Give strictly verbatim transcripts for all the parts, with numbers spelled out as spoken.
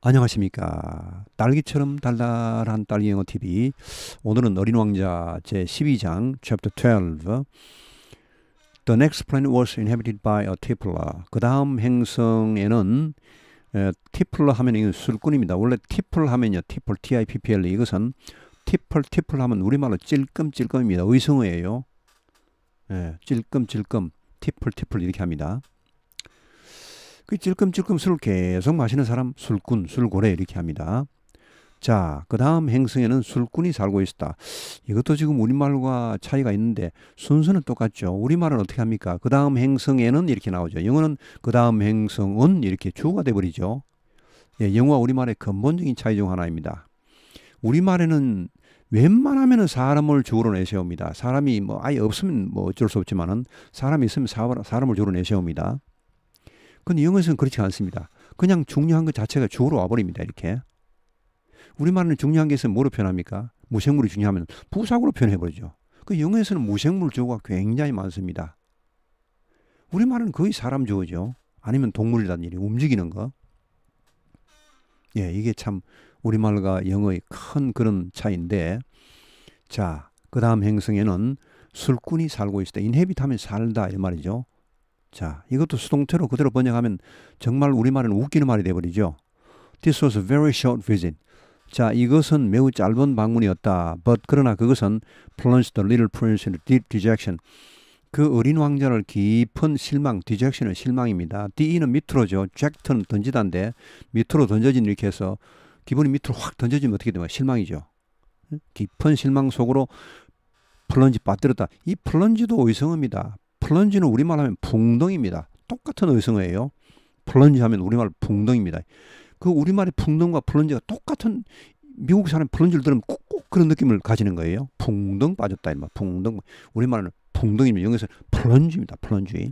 안녕하십니까. 딸기처럼 달달한 딸기 영어 티비. 오늘은 어린 왕자 제십이 장 chapter twelve. The next planet was inhabited by a tippler. 그 다음 행성에는 에, 티플러 하면 이건 술꾼입니다. 원래 티플 하면요, 티플, 티 아이 피 피 엘 이것은 티플, 티플 하면 우리말로 찔끔찔끔입니다. 의성어예요. 예, 찔끔찔끔, 티플, 티플 이렇게 합니다. 그 찔끔찔끔 술을 계속 마시는 사람 술꾼, 술고래 이렇게 합니다. 자, 그 다음 행성에는 술꾼이 살고 있었다. 이것도 지금 우리말과 차이가 있는데 순서는 똑같죠. 우리말은 어떻게 합니까? 그 다음 행성에는 이렇게 나오죠. 영어는 그 다음 행성은 이렇게 주어가 돼버리죠. 예, 영어와 우리말의 근본적인 차이 중 하나입니다. 우리말에는 웬만하면 사람을 주어로 내세웁니다. 사람이 뭐 아예 없으면 뭐 어쩔 수 없지만은 사람이 있으면 사람을 주어로 내세웁니다. 근데 영어에서는 그렇지 않습니다. 그냥 중요한 것 자체가 주어로 와버립니다. 이렇게. 우리말은 중요한 게 있으면 뭐로 표현합니까? 무생물이 중요하면 부사구로 표현해버리죠. 그 영어에서는 무생물 주어가 굉장히 많습니다. 우리말은 거의 사람 주어죠. 아니면 동물이라는 일이 움직이는 거. 예, 이게 참 우리말과 영어의 큰 그런 차이인데, 자, 그 다음 행성에는 술꾼이 살고 있다. 인헤비트 하면 살다 이 말이죠. 자, 이것도 수동태로 그대로 번역하면 정말 우리말은 웃기는 말이 되어버리죠. This was a very short visit. 자, 이것은 매우 짧은 방문이었다. But 그러나 그것은 plunged the little prince into deep dejection. 그 어린 왕자를 깊은 실망, dejection은 실망입니다. D는 밑으로죠. 잭트는 던지다인데 밑으로 던져진 이렇게 해서 기분이 밑으로 확 던져지면 어떻게 되면 실망이죠. 깊은 실망 속으로 플런지 빠뜨렸다. 이 플런지도 의성어입니다. 플런지는 우리말 하면 붕덩입니다. 똑같은 의성어예요. 플런지 하면 우리말 붕덩입니다. 그 우리말의 붕덩과 플런지가 똑같은, 미국 사람 플런지를 들으면 꼭 그런 느낌을 가지는 거예요. 붕덩 빠졌다. 이말 붕덩. 우리말은 붕덩입니다. 영어에서 플런지입니다. 플런지.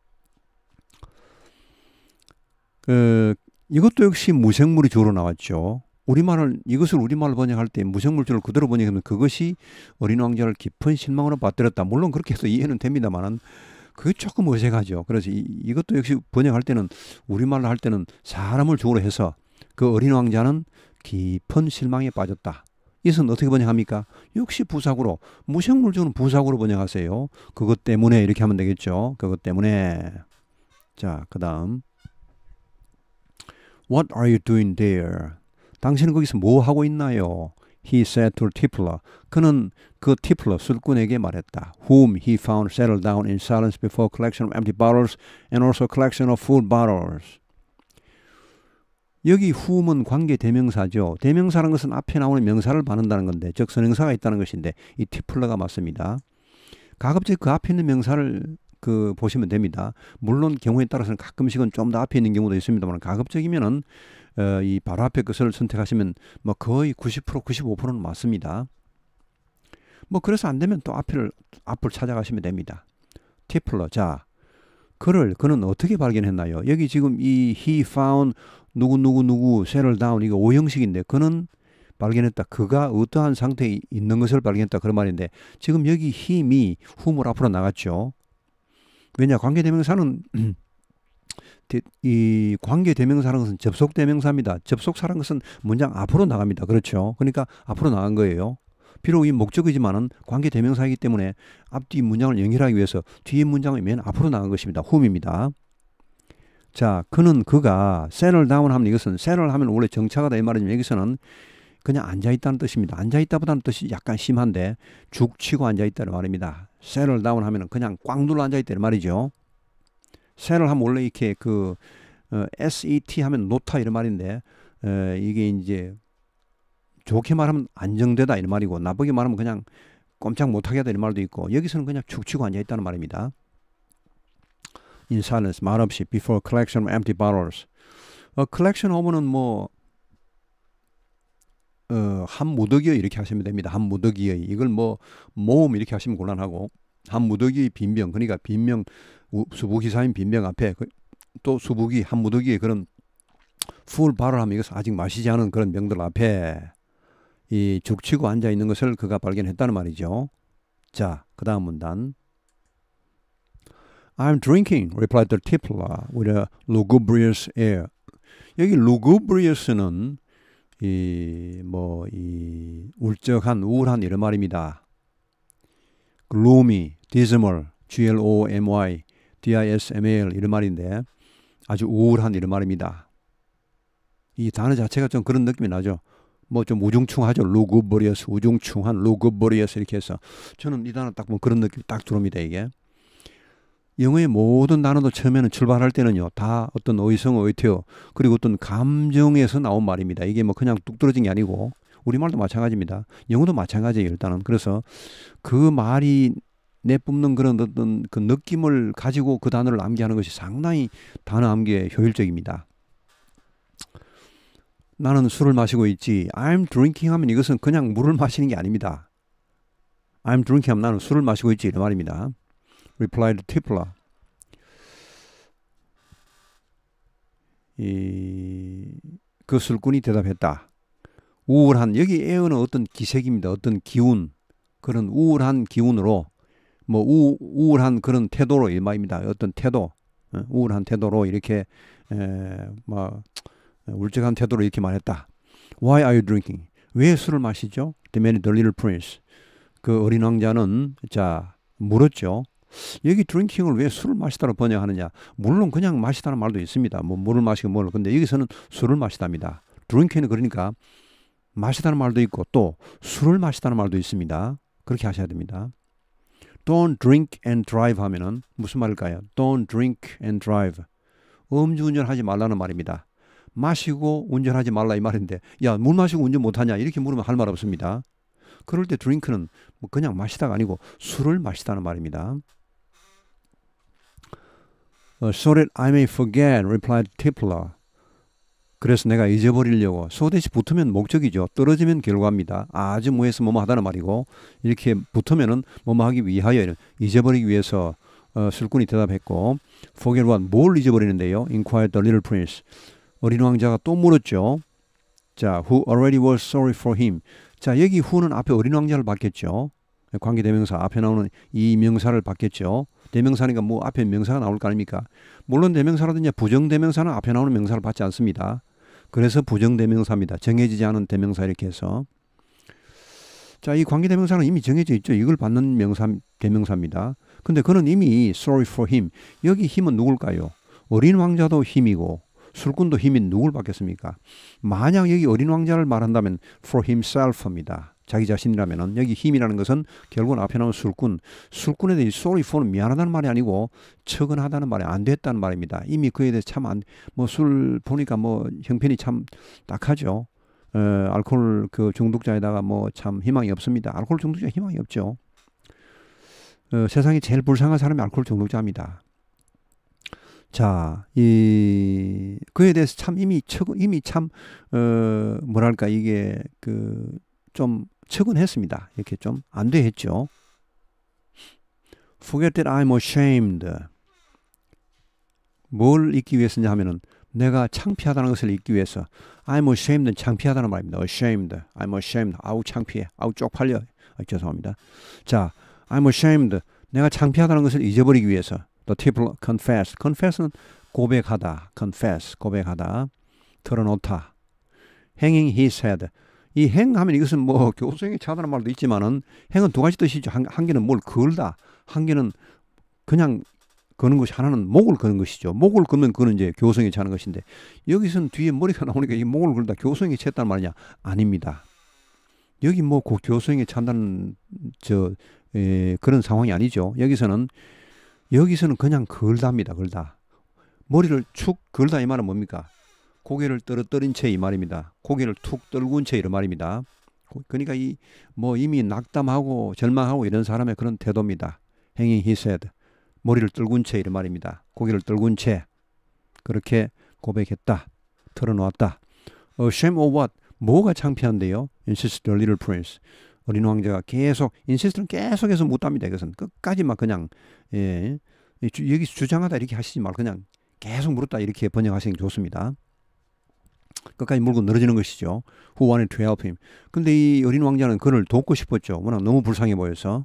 그, 이것도 역시 무생물이 주로 나왔죠. 우리말을, 이것을 우리말로 번역할 때 무생물주를 그대로 번역하면 그것이 어린 왕자를 깊은 실망으로 빠뜨렸다. 물론 그렇게 해서 이해는 됩니다만은 그게 조금 어색하죠. 그래서 이, 이것도 역시 번역할 때는 우리말로 할 때는 사람을 주어로 해서 그 어린 왕자는 깊은 실망에 빠졌다. 이것은 어떻게 번역합니까? 역시 부사구로, 무생물주는 부사구로 번역하세요. 그것 때문에 이렇게 하면 되겠죠. 그것 때문에. 자, 그 다음 What are you doing there? 당신은 거기서 뭐 하고 있나요? He said to Tippler. 그는 그 티플러 술꾼에게 말했다. Whom he found settled down in silence before a collection of empty bottles and also a collection of full bottles. 여기 whom은 관계 대명사죠. 대명사라는 것은 앞에 나오는 명사를 받는다는 건데, 즉 선행사가 있다는 것인데 이 티플러가 맞습니다. 가급적 그 앞에 있는 명사를 그 보시면 됩니다. 물론 경우에 따라서는 가끔씩은 좀 더 앞에 있는 경우도 있습니다만 가급적이면은 어, 이 바로 앞에 것을 선택하시면 뭐 거의 구십 퍼센트, 구십오 퍼센트는 맞습니다. 뭐 그래서 안 되면 또 앞을 앞을 찾아가시면 됩니다. 티플러. 자, 그를 그는 어떻게 발견했나요? 여기 지금 이 he found 누구 누구 누구 settle down 이거 오형식인데 그는 발견했다. 그가 어떠한 상태에 있는 것을 발견했다. 그런 말인데 지금 여기 he이 whom을 앞으로 나갔죠. 왜냐? 관계대명사는 이 관계대명사라는 것은 접속대명사입니다. 접속사라는 것은 문장 앞으로 나갑니다. 그렇죠? 그러니까 앞으로 나간 거예요. 비록 이 목적이지만은 관계대명사이기 때문에 앞뒤 문장을 연결하기 위해서 뒤에 문장이 맨 앞으로 나간 것입니다. whom입니다. 자, 그는 그가 settle down 하면 이것은 settle 하면 원래 정착하다 이 말이지만 여기서는 그냥 앉아있다는 뜻입니다. 앉아있다보다는 뜻이 약간 심한데 죽치고 앉아있다는 말입니다. settle down 하면 그냥 꽉 눌러 앉아있다는 말이죠. settle 하면 원래 이렇게 그 어, set 하면 놓다 이런 말인데 어, 이게 이제 좋게 말하면 안정되다 이런 말이고 나쁘게 말하면 그냥 꼼짝 못하게 하다 이런 말도 있고 여기서는 그냥 죽치고 앉아있다는 말입니다. In silence, 말없이 before a collection of empty bottles. 어, collection 오면은 뭐 어, 한 무더기의 이렇게 하시면 됩니다. 한 무더기의 이걸 뭐 모음 이렇게 하시면 곤란하고 한 무더기의 빈병 그러니까 빈병 수부기사인 빈병 앞에 그, 또 수부기 한 무더기의 그런 풀 바를 하면 이것은 아직 마시지 않은 그런 병들 앞에 이 죽치고 앉아 있는 것을 그가 발견했다는 말이죠. 자, 그 다음 문단. I'm drinking, replied the tippler with a lugubrious air. 여기 lugubrious는 이 뭐 이 울적한, 우울한 이런 말입니다. gloomy, dismal, G-L-O-M-Y, D-I-S-M-A-L 이런 말인데 아주 우울한 이런 말입니다. 이 단어 자체가 좀 그런 느낌이 나죠. 뭐 좀 우중충하죠. lugubrious, 우중충한, lugubrious 이렇게 해서 저는 이 단어 딱 보면 그런 느낌이 딱 들어옵니다. 이게 영어의 모든 단어도 처음에는 출발할 때는요 다 어떤 의성, 의태어 그리고 어떤 감정에서 나온 말입니다. 이게 뭐 그냥 뚝 떨어진 게 아니고 우리말도 마찬가지입니다. 영어도 마찬가지예요. 일단은 그래서 그 말이 내뿜는 그런 어떤 그 느낌을 가지고 그 단어를 암기하는 것이 상당히 단어 암기에 효율적입니다. 나는 술을 마시고 있지. I'm drinking 하면 이것은 그냥 물을 마시는 게 아닙니다. I'm drinking 하면 나는 술을 마시고 있지 이런 말입니다. replied Tipler. 이, 그 술꾼이 대답했다. 우울한, 여기 에어는 어떤 기색입니다. 어떤 기운, 그런 우울한 기운으로 뭐 우, 우울한 그런 태도로 이 말입니다. 어떤 태도, 우울한 태도로 이렇게 에, 뭐 울적한 태도로 이렇게 말했다. Why are you drinking? 왜 술을 마시죠? demanded the little prince. 그 어린 왕자는 자 물었죠. 여기 drinking을 왜 술을 마시다로 번역하느냐? 물론 그냥 마시다는 말도 있습니다. 뭐 물을 마시고 뭘. 근데 여기서는 술을 마시답니다. drinking은 그러니까 마시다는 말도 있고 또 술을 마시다는 말도 있습니다. 그렇게 하셔야 됩니다. Don't drink and drive 하면은 무슨 말일까요? Don't drink and drive. 음주운전하지 말라는 말입니다. 마시고 운전하지 말라 이 말인데 야, 물 마시고 운전 못하냐? 이렇게 물으면 할 말 없습니다. 그럴 때 drink는 뭐 그냥 마시다가 아니고 술을 마시다는 말입니다. So that I may forget, replied Tipler. 그래서 내가 잊어버리려고. so that이 붙으면 목적이죠. 떨어지면 결과입니다. 아주 뭐해서 뭐뭐 하다는 말이고 이렇게 붙으면은 뭐뭐 하기 위하여 잊어버리기 위해서 어, 술꾼이 대답했고 forget what? 뭘 잊어버리는데요? inquired the little prince. 어린 왕자가 또 물었죠. 자, who already was sorry for him. 자, 여기 who는 앞에 어린 왕자를 받겠죠. 관계대명사 앞에 나오는 이 명사를 받겠죠. 대명사니까 뭐 앞에 명사가 나올 거 아닙니까? 물론 대명사라든지 부정대명사는 앞에 나오는 명사를 받지 않습니다. 그래서 부정대명사입니다. 정해지지 않은 대명사 이렇게 해서. 자, 이 관계대명사는 이미 정해져 있죠. 이걸 받는 명사, 대명사입니다. 근데 그는 이미 sorry for him. 여기 힘은 누굴까요? 어린 왕자도 힘이고 술꾼도 힘이 누굴 받겠습니까? 만약 여기 어린 왕자를 말한다면 for himself입니다. 자기 자신이라면은 여기 힘이라는 것은 결국은 앞에 나온 술꾼. 술꾼에 대해 sorry for는 미안하다는 말이 아니고 처근하다는 말이 안 됐다는 말입니다. 이미 그에 대해 참 안, 뭐 술 보니까 뭐 형편이 참 딱하죠. 어, 알코올 그 중독자에다가 뭐 참 희망이 없습니다. 알코올 중독자 희망이 없죠. 어, 세상에 제일 불쌍한 사람이 알코올 중독자입니다. 자, 이 그에 대해서 참 이미 처근 이미 참 어, 뭐랄까 이게 그 좀 처근했습니다. 이렇게 좀 안 돼 했죠. Forget that I'm ashamed. 뭘 잊기 위해서냐 하면은 내가 창피하다는 것을 잊기 위해서. I'm ashamed는 창피하다는 말입니다. ashamed. I'm ashamed. 아우 창피해. 아우 쪽팔려. 아, 죄송합니다. 자, I'm ashamed. 내가 창피하다는 것을 잊어버리기 위해서. The people confess. confess는 고백하다. confess. 고백하다. 털어놓다. hanging his head. 이 행하면 이것은 뭐 교수행에 차다는 말도 있지만은 행은 두 가지 뜻이죠. 한, 한 개는 뭘 걸다. 한 개는 그냥 거는 것이 하나는 목을 거는 것이죠. 목을 걸면 그는 이제 교성에 차는 것인데 여기서는 뒤에 머리가 나오니까 이 목을 걸다 교성에 챘단 말이냐? 아닙니다. 여기 뭐 그 교성에 찬다는 저 에, 그런 상황이 아니죠. 여기서는 여기서는 그냥 걸다입니다. 걸다. 머리를 축 걸다 이 말은 뭡니까? 고개를 떨어뜨린 채 이 말입니다. 고개를 툭 떨군 채 이런 말입니다. 그러니까 이 뭐 이미 낙담하고 절망하고 이런 사람의 그런 태도입니다. hanging his head. 머리를 떨군 채 이런 말입니다. 고개를 떨군 채 그렇게 고백했다. 털어놓았다. Ashamed of what? 뭐가 창피한데요? insisted the little prince. 어린 왕자가 계속 insist는 계속해서 묻답니다. 이것은 끝까지 막 그냥 예, 여기 주장하다 이렇게 하시지 말고 그냥 계속 물었다 이렇게 번역하시는 게 좋습니다. 끝까지 물고 늘어지는 것이죠. Who wanted to help him. 근데 이 어린 왕자는 그를 돕고 싶었죠. 워낙 너무 불쌍해 보여서.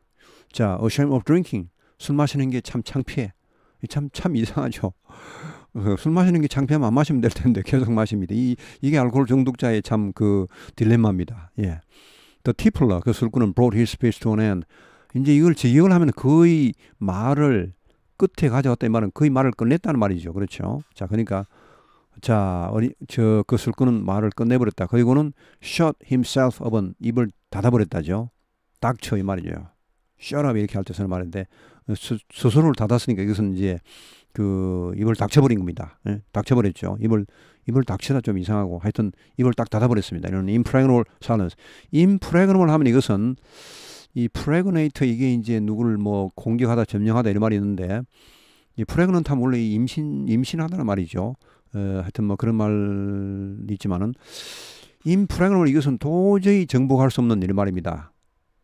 자, ashamed of drinking. 술 마시는 게 참 창피해. 참, 참 이상하죠. 어, 술 마시는 게 창피하면 안 마시면 될 텐데 계속 마십니다. 이 이게 알코올 중독자의 참 그 딜레마입니다. 예. The Tippler 그 술꾼은 brought his speech to an end. 이제 이걸 직역을 하면 거의 말을 끝에 가져갔다 이 말은 거의 말을 끝냈다는 말이죠. 그렇죠. 자, 그러니까 자, 어리 저 그 술꾼은 말을 끝내버렸다. 그리고는 shut himself up은 입을 닫아버렸다죠. 닥쳐 이 말이죠. shut up 이렇게 할 때 쓰는 말인데 스, 스스로를 닫았으니까 이것은 이제 그 입을 닥쳐버린 겁니다. 예? 닥쳐버렸죠. 입을 입을 닥치다 좀 이상하고 하여튼 입을 딱 닫아버렸습니다. 이런 impregnable silence. impregnable 하면 이것은 이 pregnate 이게 이제 누구를 뭐 공격하다 점령하다 이런 말이 있는데 이 pregnant 하면 원래 임신 임신하다는 말이죠. 어, 하여튼 뭐 그런 말이 있지만은 impregnable 이것은 도저히 정복할 수 없는 이런 말입니다.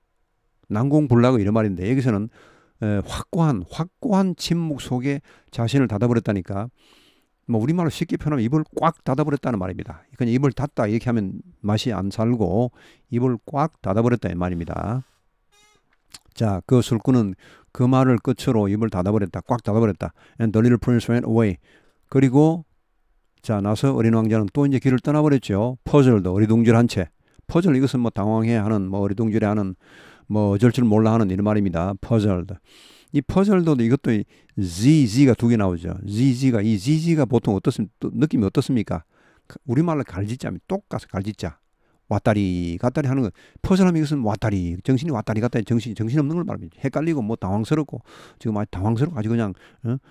난공불락 이런 말인데 여기서는 에, 확고한 확고한 침묵 속에 자신을 닫아버렸다니까 뭐 우리말로 쉽게 표현하면 입을 꽉 닫아버렸다는 말입니다. 그냥 입을 닫다 이렇게 하면 맛이 안 살고 입을 꽉 닫아버렸다 이 말입니다. 자, 그 술꾼은 그 말을 끝으로 입을 닫아버렸다. 꽉 닫아버렸다. And the little prince went away. 그리고 자, 나서 어린 왕자는 또 이제 길을 떠나버렸죠. 퍼즐도 어리둥절한 채. 퍼즐 이것은 뭐 당황해하는 뭐 어리둥절해하는 뭐 어쩔 줄 몰라 하는 이런 말입니다. 퍼즐도. 이 퍼즐도 이것도 지지가 두 개 나오죠. 지지가 이 지지가 보통 어떻습니까? 느낌이 어떻습니까? 우리말로 갈짓자면 똑같이 갈짓자. 왔다리 갔다리 하는 거. 퍼즐하면 이것은 왔다리 정신이 왔다리 갔다리 정신이 정신 없는 걸 말합니다. 헷갈리고 뭐 당황스럽고 지금 아주 당황스럽고 아주 그냥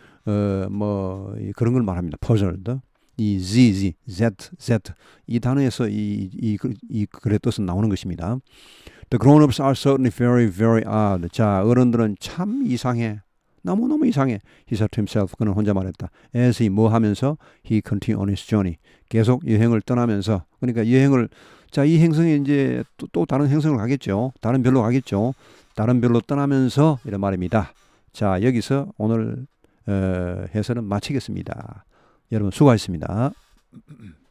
어뭐 어, 그런 걸 말합니다. 퍼즐도. 이 Z, Z, Z, Z 이 단어에서 이, 이, 이 글의 뜻은 나오는 것입니다. The grown-ups are certainly very, very odd. 자, 어른들은 참 이상해. 너무너무 이상해. He said to himself. 그는 혼자 말했다. As he 뭐 하면서 he continued on his journey. 계속 여행을 떠나면서 그러니까 여행을 자, 이 행성에 이제 또, 또 다른 행성을 가겠죠. 다른 별로 가겠죠. 다른 별로 떠나면서 이런 말입니다. 자, 여기서 오늘 어, 해설은 마치겠습니다. 여러분 수고하셨습니다.